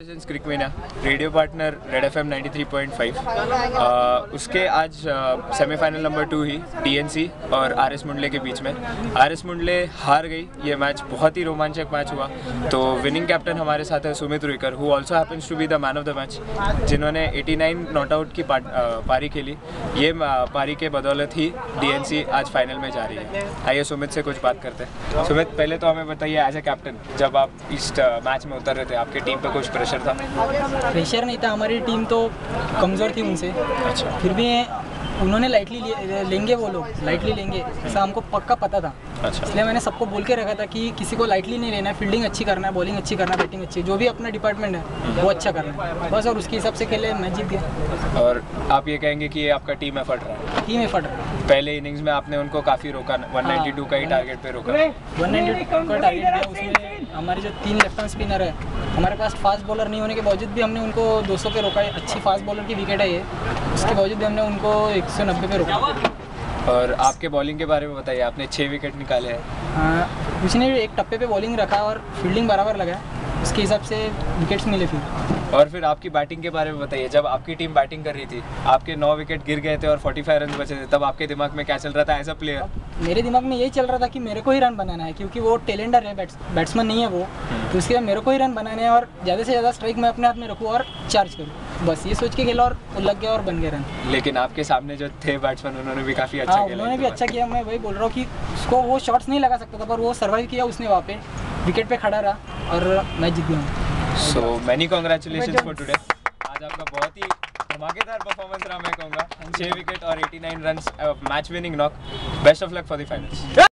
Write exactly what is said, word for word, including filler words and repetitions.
क्रिकमेनिया radio partner Red F M ninety three point five, उसके आज semifinal number two ही TNC और RS Mundle के बीच में। आरएस मुंडले हार गई। ये मैच बहुत ही रोमांचक मैच हुआ। तो विनिंग कैप्टन हमारे साथ है Sumit Ruikar, who also happens to be the man of the match, जिन्होंने नवासी नॉट आउट की पारी खेली। ये पारी के बदौलत ही टीएनसी आज फाइनल में जा रही है। आइए सुमित से कुछ बात करते हैं। सुमित, पहले तो हमें बताइए, एज ए कैप्टन जब आप इस मैच में उतर रहे थे, आपके टीम पे कुछ प्रेशर था? प्रेशर नहीं था, हमारी टीम तो कमज़ोर थी उनसे। अच्छा। फिर भी उन्होंने लाइटली लेंगे, वो लोग लाइटली लेंगे ऐसा हमको पक्का पता था। अच्छा। इसलिए मैंने सबको बोल के रखा था कि किसी को लाइटली नहीं लेना है, फील्डिंग अच्छी करना है, बॉलिंग अच्छी करना है, बैटिंग अच्छी, जो भी अपना डिपार्टमेंट है वो अच्छा करना है बस, और उसके हिसाब से खेले, मैच जीत गया। और आप ये कहेंगे कि ये आपका टीम एफर्ट रहा है? टीम एफर्ट रहा है। पहले इनिंग्स में आपने उनको काफ़ी रोका, वन नाइन्टी टू का ही टारगेट पे रोका। वन नाइन्टी टू का टारगेट है, उसमें हमारे जो तीन लेफ्ट हैंड स्पिनर है, हमारे पास फास्ट बॉलर नहीं होने के बावजूद भी हमने उनको दो सौ पे रोका है। अच्छी फास्ट बॉलर की विकेट है ये, उसके बावजूद भी हमने उनको एक सौ नब्बे पे रोका। और आपके बॉलिंग के बारे में बताइए, आपने छः विकेट निकाले हैं। कुछ नहीं, एक टप्पे पे बॉलिंग रखा और फील्डिंग बराबर लगा, उसके हिसाब से विकेट्स मिले फिर। और फिर आपकी बैटिंग के बारे में बताइए, जब आपकी टीम बैटिंग कर रही थी, आपके नौ विकेट गिर गए थे और पैंतालीस रन बचे थे, तब आपके दिमाग में क्या चल रहा था एज अ प्लेयर? मेरे दिमाग में यही चल रहा था कि मेरे को ही रन बनाना है, क्योंकि वो टेलेंडर है, बैट्स बैट्समैन नहीं है वो, तो इसके बाद मेरे को ही रन बनाने हैं और ज़्यादा से ज़्यादा स्ट्राइक मैं अपने हाथ में रखूँ और चार्ज करूँ, बस ये सोच के खेला और लग गया और बन गए रन। लेकिन आपके सामने जो थे बैट्समैन, उन्होंने भी काफ़ी अच्छा खेला। उन्होंने भी अच्छा किया, मैं वही बोल रहा हूँ कि उसको वो शॉट्स नहीं लगा सकता था, पर वो सर्वाइव किया उसने, वहाँ पे विकेट पे खड़ा रहा और मैच जीत गया। So many congratulations for today. आज आपका बहुत ही धमाकेदार परफॉर्मेंस रहा, मैं कहूँगा। छः विकेट और नवासी runs, match winning knock. Best of luck for the finals.